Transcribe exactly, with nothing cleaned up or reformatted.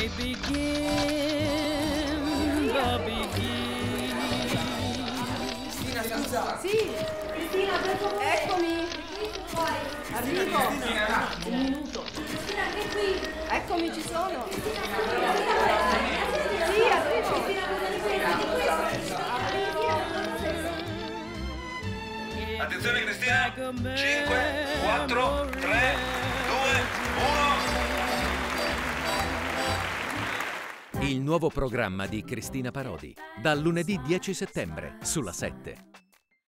begin, the begin. Cristina, scusa. Sì, Cristina, per favore. Eccomi. Arrivo. Cristina, Un minuto. Cristina, anche qui. Eccomi, ci sono. Sì, arrivo. Cristina, cosa ne pensi? Attenzione Cristina, cinque, quattro, tre, due, uno. Il nuovo programma di Cristina Parodi, dal lunedì dieci settembre sulla sette.